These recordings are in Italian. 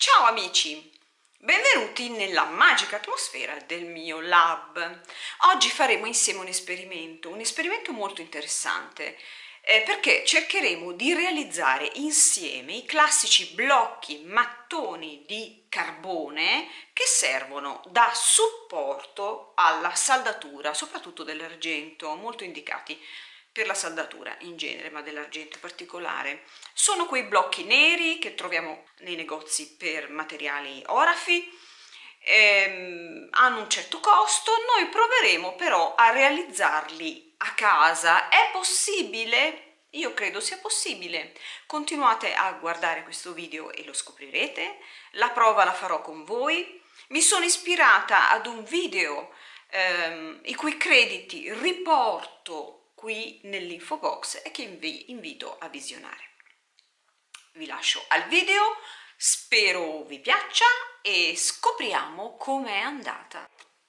Ciao amici, benvenuti nella magica atmosfera del mio lab. Oggi faremo insieme un esperimento molto interessante, perché cercheremo di realizzare insieme i classici blocchi mattoni di carbone che servono da supporto alla saldatura, soprattutto dell'argento, molto indicati per la saldatura in genere, ma dell'argento in particolare. Sono quei blocchi neri che troviamo nei negozi per materiali orafi, hanno un certo costo. Noi proveremo però a realizzarli a casa. È possibile? Io credo sia possibile. Continuate a guardare questo video e lo scoprirete. La prova la farò con voi. Mi sono ispirata ad un video i cui crediti riporto qui nell'info box e che vi invito a visionare. Vi lascio al video, spero vi piaccia e scopriamo com'è andata.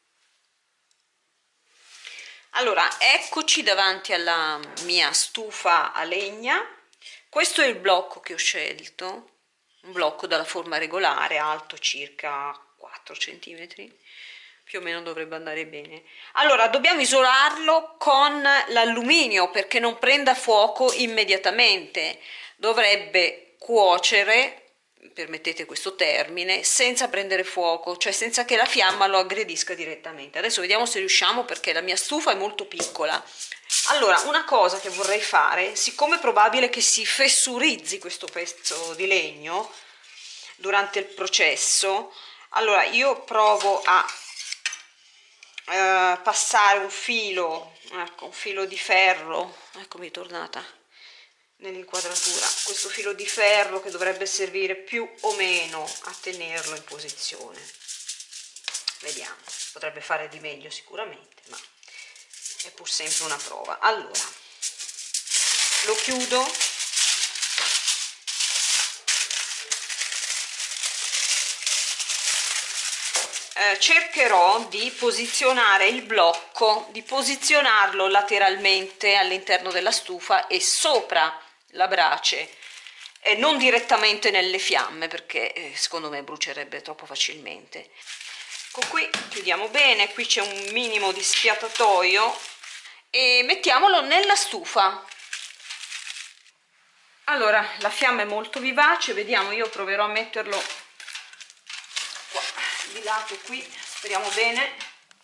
Allora, eccoci davanti alla mia stufa a legna. Questo è il blocco che ho scelto, un blocco dalla forma regolare, alto circa 4 cm. Più o meno dovrebbe andare bene. Allora, dobbiamo isolarlo con l'alluminio perché non prenda fuoco immediatamente. Dovrebbe cuocere, permettete questo termine, senza prendere fuoco, cioè senza che la fiamma lo aggredisca direttamente. Adesso vediamo se riusciamo, perché la mia stufa è molto piccola. Allora, una cosa che vorrei fare, siccome è probabile che si fessurizzi questo pezzo di legno durante il processo, allora io provo a passare un filo, ecco, un filo di ferro, ecco, mi è tornata nell'inquadratura questo filo di ferro che dovrebbe servire più o meno a tenerlo in posizione. Vediamo, potrebbe fare di meglio sicuramente, ma è pur sempre una prova. Allora lo chiudo, cercherò di posizionare il blocco, di posizionarlo lateralmente all'interno della stufa e sopra la brace, non direttamente nelle fiamme, perché secondo me brucierebbe troppo facilmente. Ecco, qui chiudiamo bene, qui c'è un minimo di sfiatatoio e mettiamolo nella stufa. Allora, la fiamma è molto vivace, vediamo, io proverò a metterlo qua di lato, qui, speriamo bene,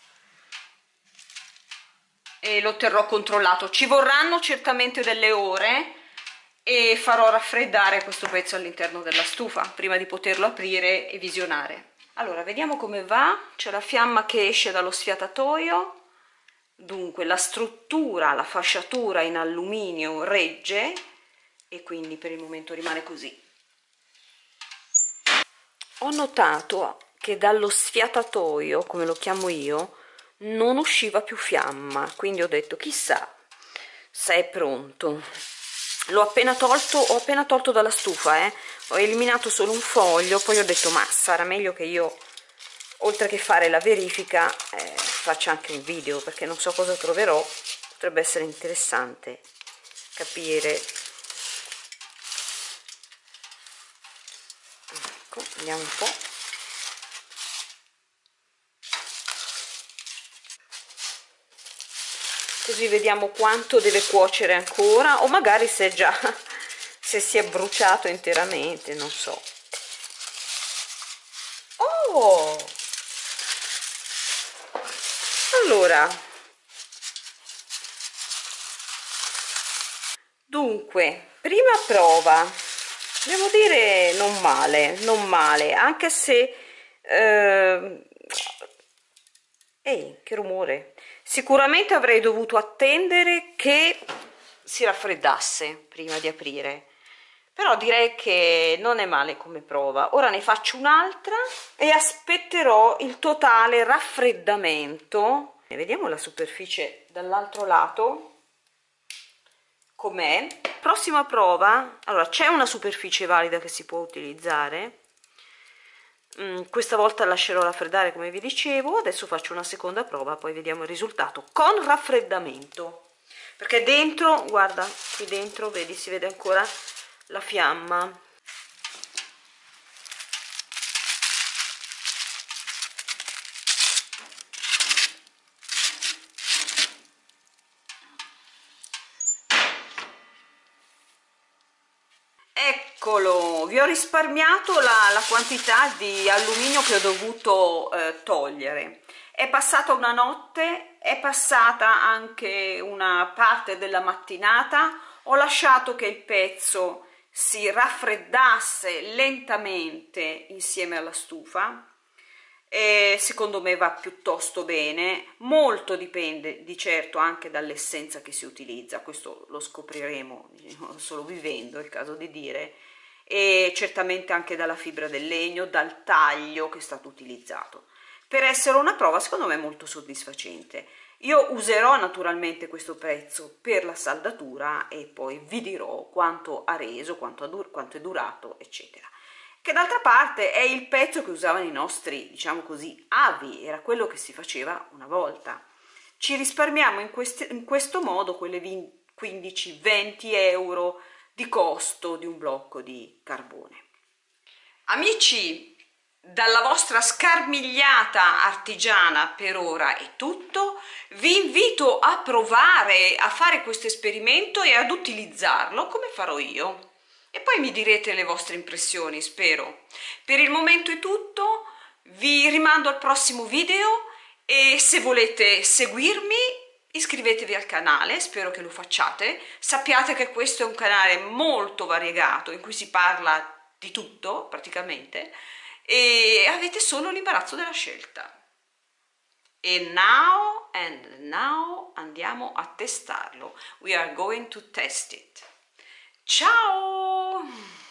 e lo terrò controllato. Ci vorranno certamente delle ore e farò raffreddare questo pezzo all'interno della stufa prima di poterlo aprire e visionare. Allora, vediamo come va. C'è la fiamma che esce dallo sfiatatoio, dunque la struttura, la fasciatura in alluminio regge e quindi per il momento rimane così. Ho notato che dallo sfiatatoio, come lo chiamo io, non usciva più fiamma, quindi ho detto chissà se è pronto. L'ho appena tolto, ho appena tolto dalla stufa, ho eliminato solo un foglio, poi ho detto ma sarà meglio che io, oltre che fare la verifica, faccia anche un video, perché non so cosa troverò, potrebbe essere interessante capire. Ecco, vediamo un po'. Così vediamo quanto deve cuocere ancora, o magari se già se si è bruciato interamente, non so. Oh, allora, dunque, prima prova, devo dire non male, non male, anche se che rumore. Sicuramente avrei dovuto attendere che si raffreddasse prima di aprire, però direi che non è male come prova. Ora ne faccio un'altra e aspetterò il totale raffreddamento. Vediamo la superficie dall'altro lato com'è. Prossima prova. Allora, c'è una superficie valida che si può utilizzare. Questa volta lascerò raffreddare come vi dicevo. Adesso faccio una seconda prova, poi vediamo il risultato con raffreddamento, perché dentro, guarda, qui dentro vedi, si vede ancora la fiamma. Eccolo, vi ho risparmiato la quantità di alluminio che ho dovuto togliere. È passata una notte, è passata anche una parte della mattinata, ho lasciato che il pezzo si raffreddasse lentamente insieme alla stufa e secondo me va piuttosto bene. Molto dipende di certo anche dall'essenza che si utilizza, questo lo scopriremo solo vivendo, è il caso di dire, e certamente anche dalla fibra del legno, dal taglio che è stato utilizzato, per essere una prova secondo me molto soddisfacente. Io userò naturalmente questo pezzo per la saldatura e poi vi dirò quanto ha reso, quanto è durato, eccetera. Che d'altra parte è il pezzo che usavano i nostri, diciamo così, avi, era quello che si faceva una volta. Ci risparmiamo in questo modo quelle 15-20 euro di costo di un blocco di carbone. Amici, dalla vostra scarmigliata artigiana per ora è tutto. Vi invito a provare a fare questo esperimento e ad utilizzarlo come farò io. E poi mi direte le vostre impressioni, spero. Per il momento è tutto, vi rimando al prossimo video e se volete seguirmi iscrivetevi al canale, spero che lo facciate. Sappiate che questo è un canale molto variegato in cui si parla di tutto praticamente e avete solo l'imbarazzo della scelta. E now andiamo a testarlo. We are going to test it. Ciao!